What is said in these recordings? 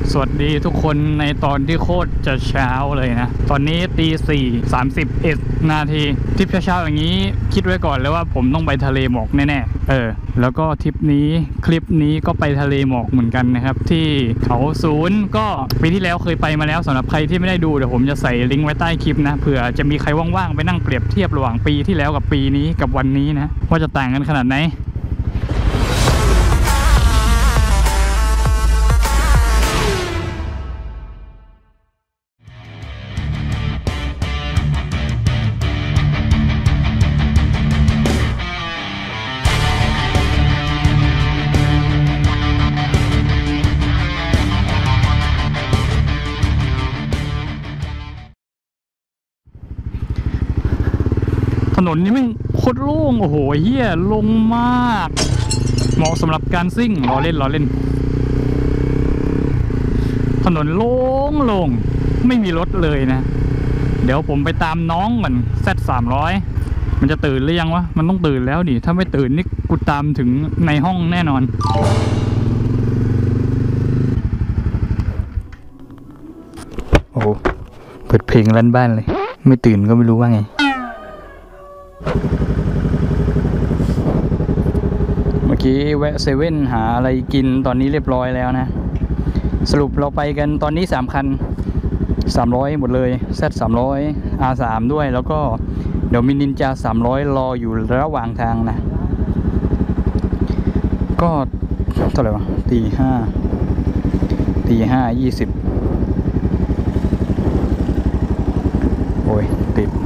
สวัสดีทุกคนในตอนที่โคตรจะเช้าเลยนะตอนนี้ตี 4:31 นาทีทริปเช้าๆอย่างนี้คิดไว้ก่อนเลยว่าผมต้องไปทะเลหมอกแน่ๆแล้วก็ทริปนี้คลิปนี้ก็ไปทะเลหมอกเหมือนกันนะครับที่เขาศูนย์ก็ปีที่แล้วเคยไปมาแล้วสำหรับใครที่ไม่ได้ดูเดี๋ยวผมจะใส่ลิงก์ไว้ใต้คลิปนะเผื่อจะมีใครว่างๆไปนั่งเปรียบเทียบระหว่างปีที่แล้วกับปีนี้กับวันนี้นะว่าจะต่างกันขนาดไหนถนนนี้ไม่โคตรโล่งโอ้โหเฮียลงมากเหมาะสำหรับการซิ่งล้อเล่นถนนโล่งไม่มีรถเลยนะเดี๋ยวผมไปตามน้องก่อน Z300 มันจะตื่นหรือยังวะมันต้องตื่นแล้วดิถ้าไม่ตื่นนี่กูตามถึงในห้องแน่นอนโอ้เปิดเพลงลั่นบ้านเลยไม่ตื่นก็ไม่รู้ว่าไงเมื่อกี้แวะเซเว่นหาอะไรกินตอนนี้เรียบร้อยแล้วนะสรุปเราไปกันตอนนี้3คัน300หมดเลย Z300 R3 ด้วยแล้วก็เดี๋ยวมีนินจา300รออยู่ระหว่างทางนะก็เท่าไหร่วะตีห้า20โอ้ยติด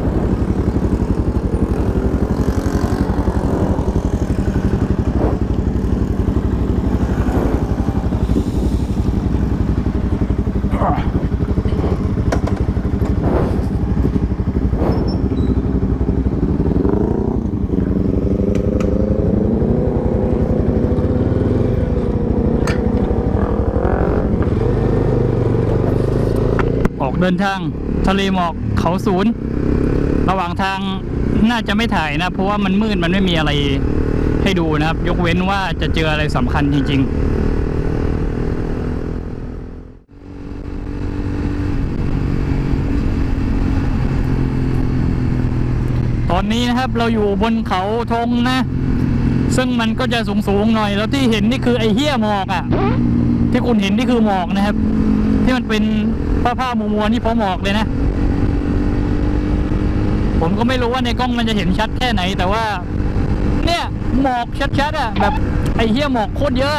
เดินทางทะเลหมอกเขาศูนย์ระหว่างทางน่าจะไม่ถ่ายนะเพราะว่ามันมืดมันไม่มีอะไรให้ดูนะครับยกเว้นว่าจะเจออะไรสำคัญจริงๆตอนนี้นะครับเราอยู่บนเขาธงนะซึ่งมันก็จะสูงๆหน่อยแล้วที่เห็นนี่คือไอ้เหี้ยหมอกอ่ะที่คุณเห็นนี่คือหมอกนะครับที่มันเป็นผ้ามัวๆนี่เพราะหมอกเลยนะผมก็ไม่รู้ว่าในกล้องมันจะเห็นชัดแค่ไหนแต่ว่าเนี่ยหมอกชัดๆอ่ะแบบไอ้เหี้ยหมอกโคตรเยอะ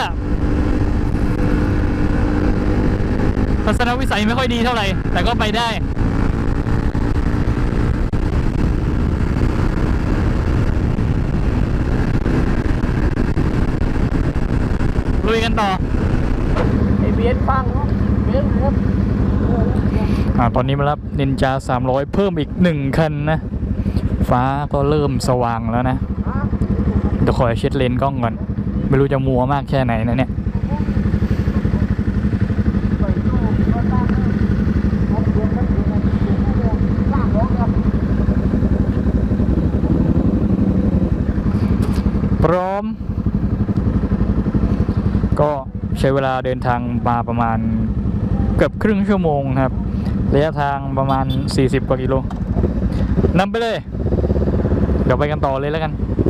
ทัศนวิสัยไม่ค่อยดีเท่าไหร่แต่ก็ไปได้ลุยกันต่อไอเบียนฟังเบียนครับตอนนี้มารับนินจา300เพิ่มอีก1คันนะฟ้าก็เริ่มสว่างแล้วนะเดี๋ยวขอเช็ดเลนส์กล้องก่อนไม่รู้จะมัวมากแค่ไหนนะเนี่ยพร้อมก็ใช้เวลาเดินทางมาประมาณเกือบครึ่งชั่วโมงครับระยะทางประมาณ40กว่ากิโลนำไปเลยเดี๋ยวไปกันต่อเลยแล้วกัน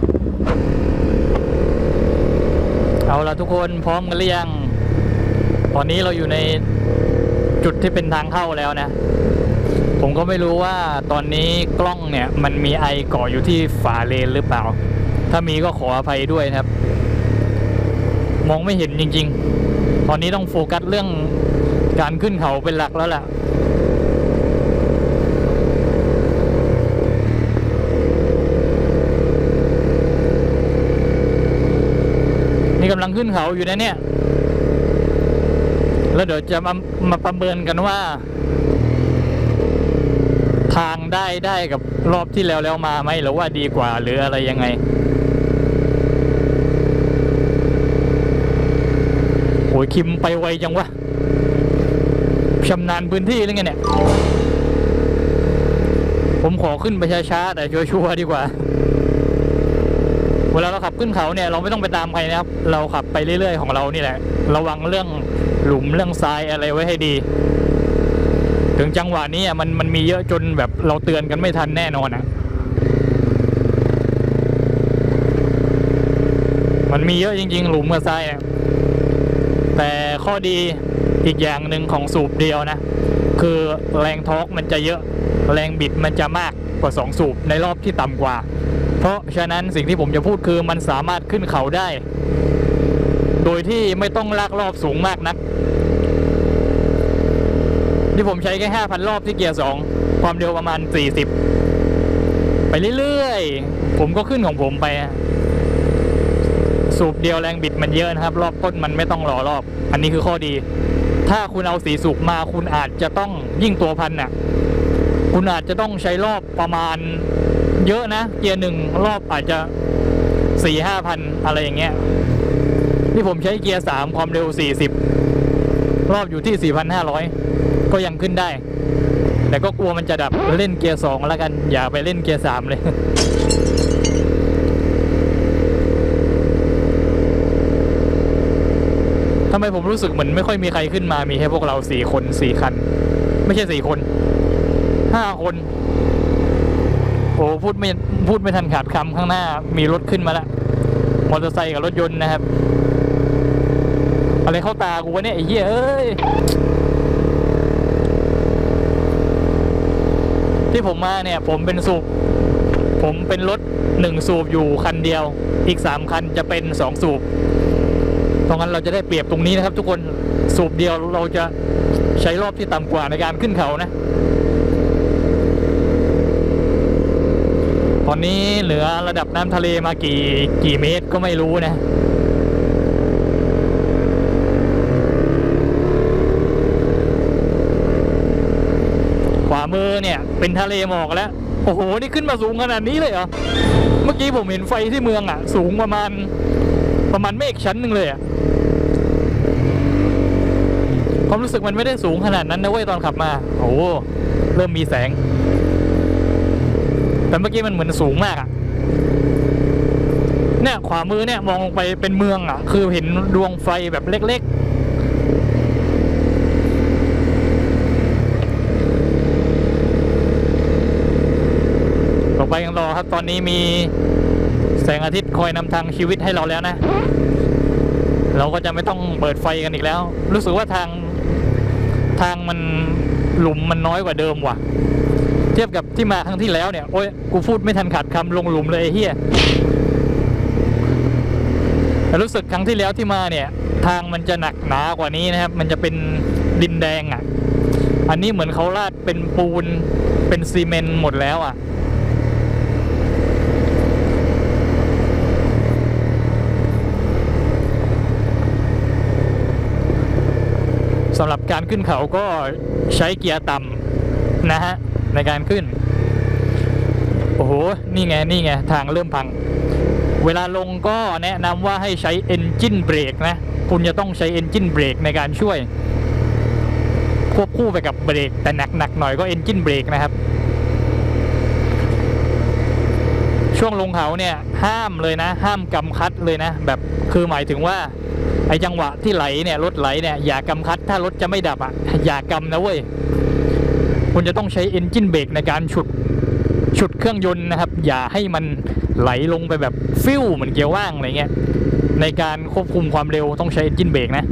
เอาละทุกคนพร้อมกันหรือยังตอนนี้เราอยู่ในจุดที่เป็นทางเข้าแล้วนะผมก็ไม่รู้ว่าตอนนี้กล้องเนี่ยมันมีไอเกาะอยู่ที่ฝาเลนหรือเปล่าถ้ามีก็ขออภัยด้วยนะครับมองไม่เห็นจริงๆตอนนี้ต้องโฟกัสเรื่องการขึ้นเขาเป็นหลักแล้วล่ะนี่กำลังขึ้นเขาอยู่นะเนี่ยแล้วเดี๋ยวจะมาประเมินกันว่าทางได้กับรอบที่แล้วมาไหมหรือว่าดีกว่าหรืออะไรยังไงโอ้ยคิมไปไวจังวะชำนาญพื้นที่หรือไงเนี่ยผมขอขึ้นไปช้าๆแต่ชัวร์ๆดีกว่า เวลาเราขับขึ้นเขาเนี่ยเราไม่ต้องไปตามใครนะครับเราขับไปเรื่อยๆของเรานี่แหละระวังเรื่องหลุมเรื่องทรายอะไรไว้ให้ดี ถึงจังหวะนี้มันมีเยอะจนแบบเราเตือนกันไม่ทันแน่นอนมันมีเยอะจริงๆหลุมกับทรายแต่ข้อดีอีกอย่างหนึ่งของสูบเดียวนะคือแรงทอร์กมันจะเยอะแรงบิดมันจะมากกว่า2สูบในรอบที่ต่ำกว่าเพราะฉะนั้นสิ่งที่ผมจะพูดคือมันสามารถขึ้นเขาได้โดยที่ไม่ต้องลากรอบสูงมากนักที่ผมใช้แค่ 5,000 รอบที่เกียร์2ความเร็วประมาณ40ไปเรื่อยๆผมก็ขึ้นของผมไปสูบเดียวแรงบิดมันเยอะนะครับรอบต้นมันไม่ต้องรอรอบอันนี้คือข้อดีถ้าคุณเอา4สูบมาคุณอาจจะต้องยิ่งตัวพันคุณอาจจะต้องใช้รอบประมาณเยอะนะเกียร์1รอบอาจจะ 4-5,000 อะไรอย่างเงี้ยที่ผมใช้เกียร์3ความเร็ว40รอบอยู่ที่ 4,500 ก็ยังขึ้นได้แต่ก็กลัวมันจะดับเล่นเกียร์2แล้วกันอย่าไปเล่นเกียร์3เลยทำไมผมรู้สึกเหมือนไม่ค่อยมีใครขึ้นมามีแค่พวกเรา4 คน 4 คันไม่ใช่4 คน 5 คนโอ้พูดไม่ทันขาดคำข้างหน้ามีรถขึ้นมาแล้วมอเตอร์ไซค์กับรถยนต์นะครับอะไรเข้าตากูวะเนี่ยไอ้เหี้ยเอ้ยที่ผมมาเนี่ยผมเป็นรถ1สูบอยู่คันเดียวอีก3คันจะเป็น2สูบเพราะงั้นเราจะได้เปรียบตรงนี้นะครับทุกคนสูบเดียวเราจะใช้รอบที่ต่ำกว่าในการขึ้นเขานะตอนนี้เหลือระดับน้ำทะเลมากี่เมตรก็ไม่รู้นะขวามือเนี่ยเป็นทะเลหมอกแล้วโอ้โหนี่ขึ้นมาสูงขนาดนี้เลยเหรอเมื่อกี้ผมเห็นไฟที่เมืองสูงประมาณเมฆชั้นหนึ่งเลยความรู้สึกมันไม่ได้สูงขนาดนั้นนะเว้ยตอนขับมาโอ้เริ่มมีแสงแต่เมื่อกี้มันเหมือนสูงมากเนี่ยขวามือเนี่ยมองลงไปเป็นเมืองคือเห็นดวงไฟแบบเล็กๆต่อไปยังรอครับตอนนี้มีแสงอาทิตย์คอยนำทางชีวิตให้เราแล้วนะเราก็จะไม่ต้องเปิดไฟกันอีกแล้วรู้สึกว่าทางมันหลุมมันน้อยกว่าเดิมว่ะเทียบกับที่มาครั้งที่แล้วเนี่ยโอ้ยกูพูดไม่ทันขาดคำลงหลุมเลยไอ้เหี้ยแต่รู้สึกครั้งที่แล้วที่มาเนี่ยทางมันจะหนักหนากว่านี้นะครับมันจะเป็นดินแดงอันนี้เหมือนเขาราดเป็นปูนเป็นซีเมนต์หมดแล้วสำหรับการขึ้นเขาก็ใช้เกียร์ต่ำนะฮะในการขึ้นโอ้โหนี่ไงทางเริ่มพังเวลาลงก็แนะนำว่าให้ใช้ Engine Brake นะคุณจะต้องใช้ Engine Brake ในการช่วยควบคู่ไปกับเบรกแต่หนักหน่อยก็ Engine Brake นะครับช่วงลงเขาเนี่ยห้ามเลยนะห้ามกำคัดเลยนะแบบคือหมายถึงว่าไอ้จังหวะที่ไหลเนี่ยรถไหลเนี่ยอย่ากำคัดถ้ารถจะไม่ดับอย่ากำนะเว้ยคุณจะต้องใช้ Engine Brake ในการฉุดเครื่องยนต์นะครับอย่าให้มันไหลลงไปแบบฟิวเหมือนเกียร์ว่างอะไรเงี้ยในการควบคุมความเร็วต้องใช้ Engine Brake นะ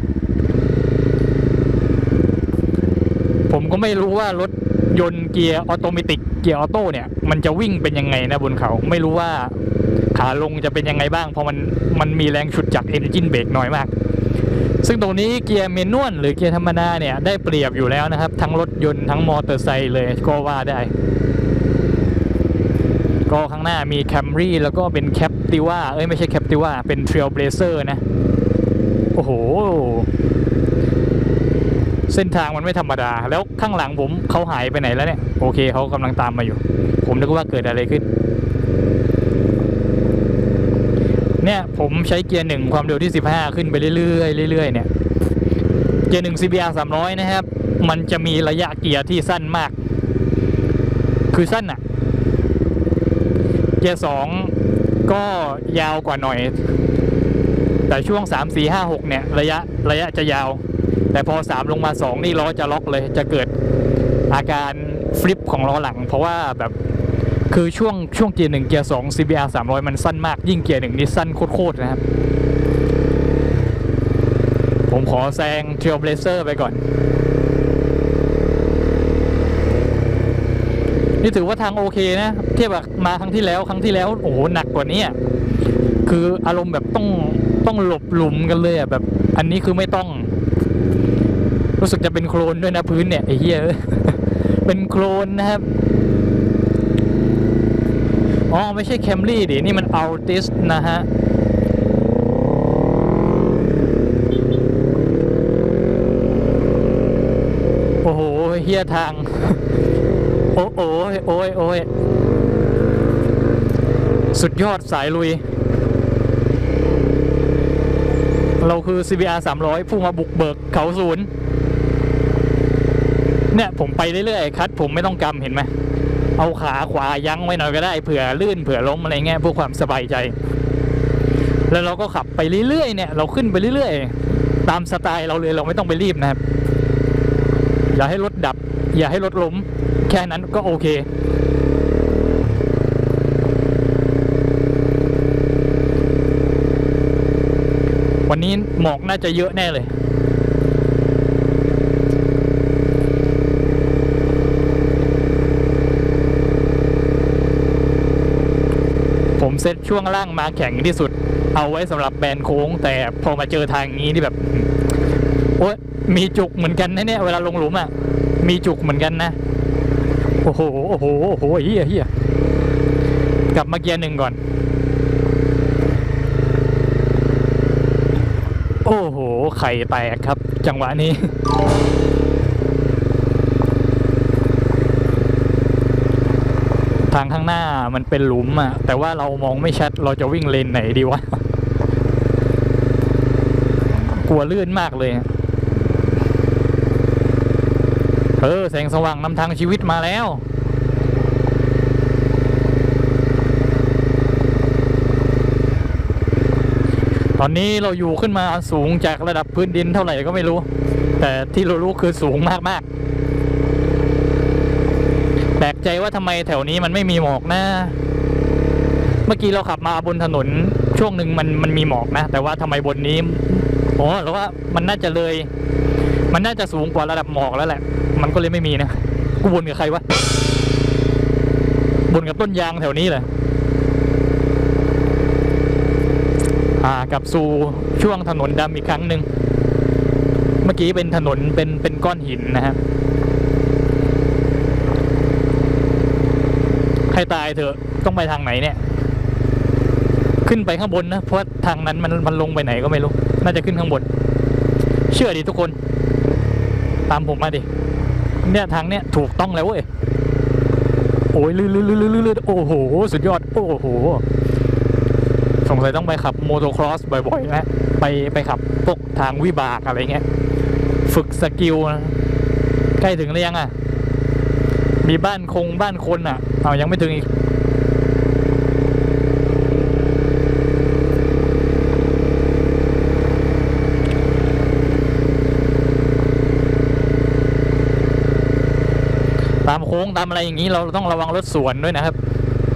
ผมก็ไม่รู้ว่ารถยนต์เกียร์ออโตเมติกเกียร์ออโต้เนี่ยมันจะวิ่งเป็นยังไงนะบนเขาไม่รู้ว่าขาลงจะเป็นยังไงบ้างเพราะมันมีแรงฉุดจาก Engine Brake น้อยมากซึ่งตรงนี้เกียร์เมนวลหรือเกียร์ธรรมดาเนี่ยได้เปรียบอยู่แล้วนะครับทั้งรถยนต์ทั้งมอเตอร์ไซค์เลยก็ว่าได้ก็ข้างหน้ามี Camry แล้วก็เป็น Captiva ไม่ใช่ Captiva เป็น Trailblazer นะโอ้โหเส้นทางมันไม่ธรรมดาแล้วข้างหลังผมเขาหายไปไหนแล้วเนี่ยโอเคเขากำลังตามมาอยู่ผมนึกว่าเกิดอะไรขึ้นเนี่ยผมใช้เกียร์1ความเร็วที่15ขึ้นไปเรื่อยๆเนี่ยเกียร์1 CBR 300นะครับมันจะมีระยะเกียร์ที่สั้นมากคือสั้นเกียร์2ก็ยาวกว่าหน่อยแต่ช่วง3 4 5 6เนี่ยระยะจะยาวแต่พอ3ลงมา2นี่ล้อจะล็อกเลยจะเกิดอาการฟลิปของล้อหลังเพราะว่าแบบคือช่วงเกียร์1เกียร์2 CBR 300มันสั้นมากยิ่งเกียร์1นี่สั้นโคตรนะครับผมขอแซง Trailblazer ไปก่อนนี่ถือว่าทางโอเคนะเทียบกับมาครั้งที่แล้วโอ้โหหนักกว่านี้คืออารมณ์แบบต้องหลบหลุมกันเลยอ่ะแบบอันนี้คือไม่ต้องรู้สึกจะเป็นโคลนด้วยนะพื้นเนี่ยไอ้เหี้ย เป็นโคลนนะครับอ๋อไม่ใช่แคมรี่ดินี่มันอัลติสนะฮะโอ้โหเหี้ยทาง โอ้ยสุดยอดสายลุยเราคือ CBR 300พุ่งมาบุกเบิกเขาศูนย์เนี่ยผมไปเรื่อยๆคัดผมไม่ต้องกำเห็นไหมเอาขาขวายั้งไว้หน่อยก็ได้เผื่อลื่นเผื่อล้มอะไรเงี้ยเพื่อความสบายใจแล้วเราก็ขับไปเรื่อยๆเนี่ยเราขึ้นไปเรื่อยๆตามสไตล์เราเลยเราไม่ต้องไปรีบนะครับอย่าให้รถดับอย่าให้รถล้มแค่นั้นก็โอเควันนี้หมอกน่าจะเยอะแน่เลยผมเซตช่วงล่างมาแข็งที่สุดเอาไว้สำหรับแบนโค้งแต่พอมาเจอทางนี้ที่แบบโอ๊ยมีจุกเหมือนกันนะเนี่ยเวลาลงหลุมอ่ะมีจุกเหมือนกันนะโอ้โหเฮียกลับมาเกียร์1ก่อนโอ้โหไข่แตกครับจังหวะนี้ทางข้างหน้ามันเป็นหลุมอ่ะแต่ว่าเรามองไม่ชัดเราจะวิ่งเลนไหนดีวะกลัวลื่นมากเลยแสงสว่างนำทางชีวิตมาแล้วตอนนี้เราอยู่ขึ้นมาสูงจากระดับพื้นดินเท่าไหร่ก็ไม่รู้แต่ที่เรารู้คือสูงมากๆแปลกใจว่าทำไมแถวนี้มันไม่มีหมอกนะเมื่อกี้เราขับมาบนถนนช่วงหนึ่งมันมีหมอกนะแต่ว่าทำไมบนนี้แล้วว่ามันน่าจะสูงกว่าระดับหมอกแล้วแหละมันก็เลยไม่มีนะกูบ่นกับใครวะบ่นกับต้นยางแถวนี้แหละกับสู่ช่วงถนนดำอีกครั้งหนึ่งเมื่อกี้เป็นถนนเป็นก้อนหินนะฮะใครตายเถอะต้องไปทางไหนเนี่ยขึ้นไปข้างบนนะเพราะทางนั้นมันลงไปไหนก็ไม่รู้น่าจะขึ้นข้างบนเชื่อดิทุกคนตามผมมาดิเนี่ยทางเนี้ยถูกต้องแล้วเว้ยโอ้ยลื่นโอ้โหสุดยอดโอ้โหสงสัยต้องไปขับโมโตครอสบ่อยๆนะไปขับพวกทางวิบากอะไรเงี้ยฝึกสกิลนะใกล้ถึงหรือยังอ่ะมีบ้านคนอ่ะยังไม่ถึงอีกตามโค้งตามอะไรอย่างนี้เราต้องระวังรถสวนด้วยนะครับ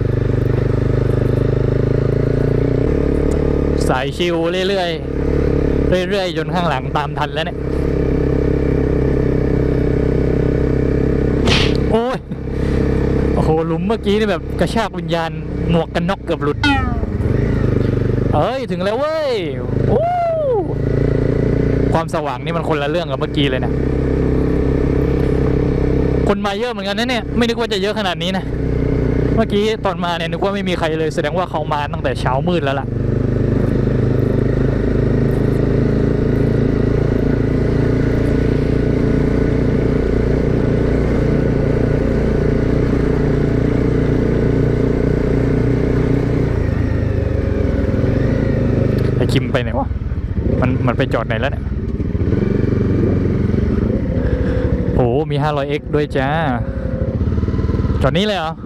สายชิวเรื่อยจนข้างหลังตามทันแล้วเนี่ยโอ้โหหลุมเมื่อกี้นี่แบบกระชากวิญญาณหมวกกันน็อกเกือบหลุดถึงแล้วเว้ยความสว่างนี่มันคนละเรื่องกับเมื่อกี้เลยนะคนมาเยอะเหมือนกันนะเนี่ยไม่นึกว่าจะเยอะขนาดนี้นะเมื่อกี้ตอนมาเนี่ยนึกว่าไม่มีใครเลยแสดงว่าเขามาตั้งแต่เช้ามืดแล้วล่ะไอ้คิมไปไหนวะมันไปจอดไหนแล้วเนี่ยโอ้มี 500x ด้วยจ้าจอดนี้เลยเหรอ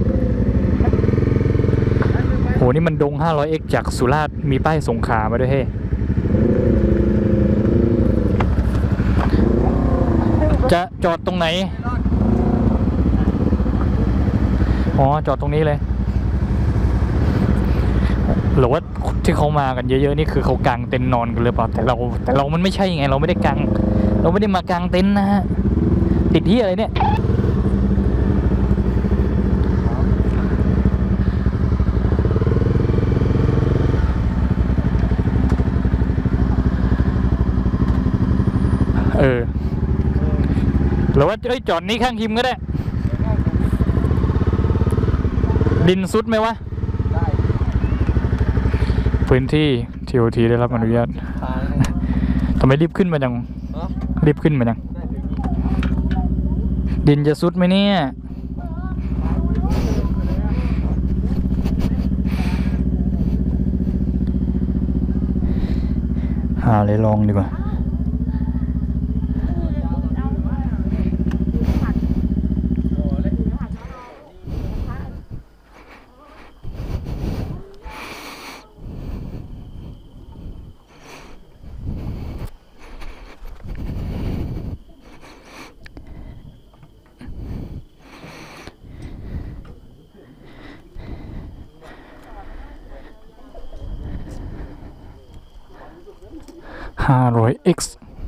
โหนี่มันดง 500x จากสุราษฎร์มีป้ายสงขลามาด้วยเฮ้จะจอดตรงไหนอ๋อจอดตรงนี้เลยหรือว่าที่เขามากันเยอะๆนี่คือเขากางเต็นท์นอนกันหรือเปล่าแต่เรามันไม่ใช่ไงเราไม่ได้กางเราไม่ได้มากางเต็นท์นะฮะติดที่อะไรเนี่ยหรือว่าจอดนี้ข้างทีมก็ได้ดินซุดไหมวะได้พื้นที่ TOT ได้รับอนุญาตทำไมรีบขึ้นมาจังรีบขึ้นมาจังดินจะซุดไหมเนี่ยหาเลยลองดีกว่า500x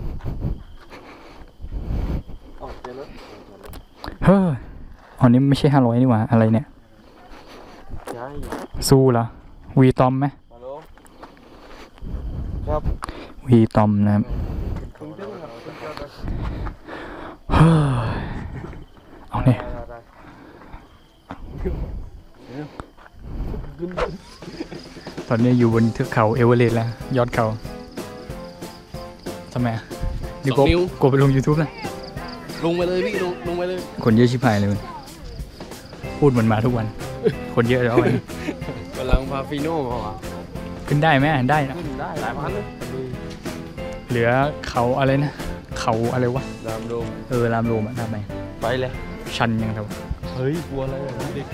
เฮ้ยอันนี้ไม่ใช่500นี่หว่าอะไรเนี่ยสู้เหรอวีตอมไหมครับวีตอมนะครับเฮ้ยเอาเนี่ยตอนนี้อยู่บนเทือกเขาเอเวอเรสต์แล้วยอดเขาทำไมเดี๋ยวกดไปลง YouTube นะลงไปเลยพี่ลงไปเลยคนเยอะชิบหายเลยพูดเหมือนมาทุกวันคนเยอะแล้ววันกำลังพาฟิโน่มาขึ้นได้ไหมได้นะขึ้นได้หลายพันเลยเหลือเขาอะไรนะเขาอะไรวะรามโรมรามโรมทำไมไปเลยชันยังครับเฮ้ยกลัวอะไรเด็ก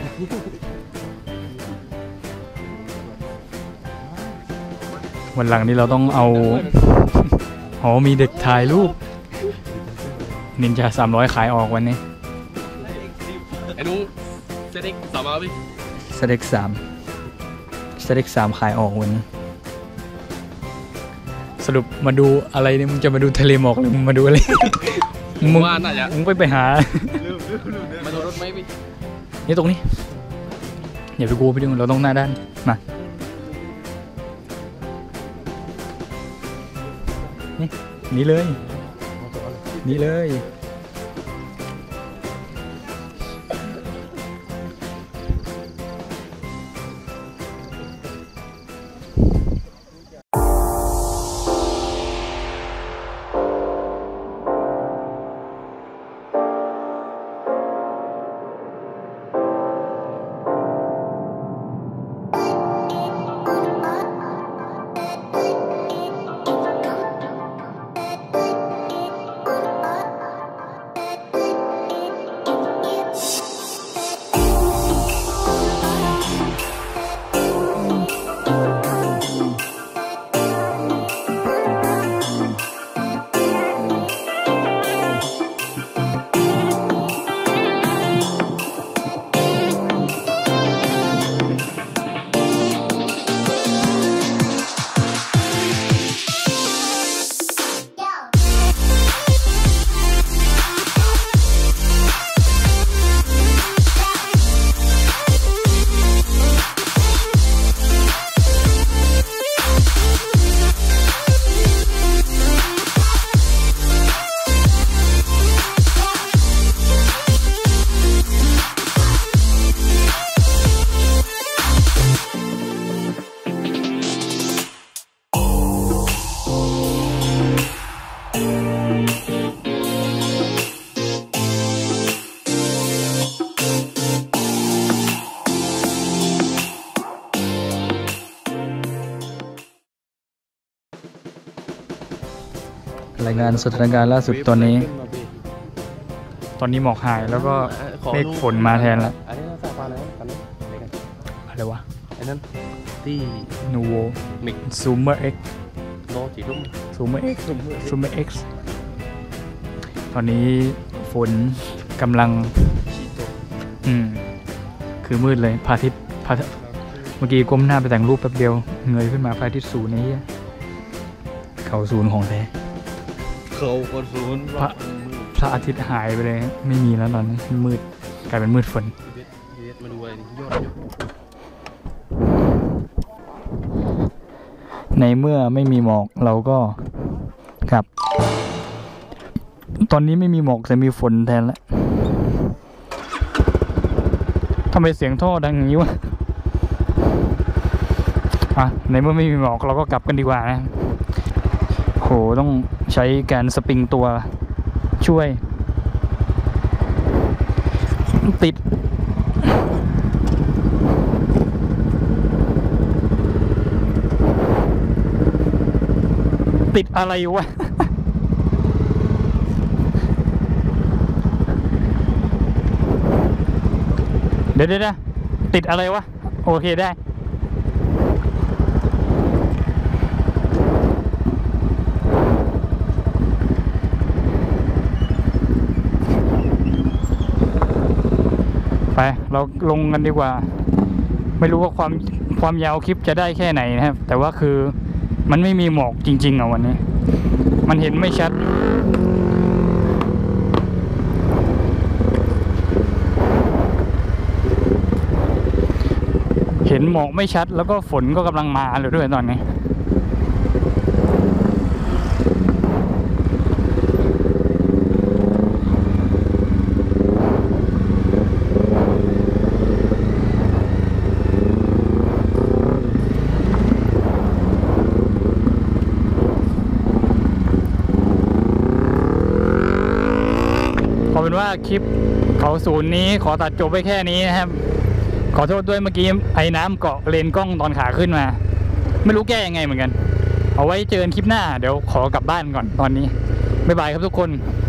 วันหลังนี้เราต้องเอามีเด็กถ่ายรูปนินจา300ขายออกวันนี้ไอ้นุ้งเซเด็ก3มาพี่เซเด็ก3ขายออกวันนี้สรุปมาดูอะไรเนี่ยมึงจะมาดูทะเลหมอกหรือมึงมาดูอะไรมึงไปหามาดูรถไหมพี่นี่ตรงนี้อย่าไปกลัวไปดูเราต้องหน้าด้านมานี่เลยนี่เลยรายงานสถานการณ์ล่าสุดตอนนี้หมอกหายแล้วก็เมฆฝนมาแทนแล้วอันนี้เราใส่ปลาแล้วกันอะไรวะอันนั้นที่นูโวมิกซูเมอร์เอ็กโนสีรุ่มซูเมอร์เอ็กตอนนี้ฝนกำลังคือมืดเลยพระอาทิตย์เมื่อกี้ก้มหน้าไปแต่งรูปแป๊บเดียวเงยขึ้นมาพระอาทิตย์ศูนย์นี้เขาศูนย์ของแท้เขาก็ศูนย์พระอาทิตย์หายไปเลยไม่มีแล้วตอนนี้มืดกลายเป็นมืดฝนมาดูไอ้ยอดในเมื่อไม่มีหมอกเราก็ครับ ตอนนี้ไม่มีหมอกแต่มีฝนแทนแล้วทำไมเสียงท่อดังอย่างนี้วะในเมื่อไม่มีหมอกเราก็กลับกันดีกว่านะโหต้องใช้การสปริงตัวช่วยติดอะไรวะ เดี๋ยวติดอะไรวะโอเคได้ไปเราลงกันดีกว่าไม่รู้ว่าความยาวคลิปจะได้แค่ไหนนะครับแต่ว่าคือมันไม่มีหมอกจริงๆวันนี้มันเห็นไม่ชัดเห็นหมอกไม่ชัดแล้วก็ฝนก็กำลังมาเลยด้วยตอนนี้เอาเป็นว่าคลิปเขาศูนย์นี้ขอตัดจบไปแค่นี้นะครับขอโทษด้วยเมื่อกี้ไอ้น้ำเกาะเลนกล้องตอนขาขึ้นมาไม่รู้แก้ยังไงเหมือนกันเอาไว้เจอกันคลิปหน้าเดี๋ยวขอกลับบ้านก่อนตอนนี้บ๊ายบายครับทุกคน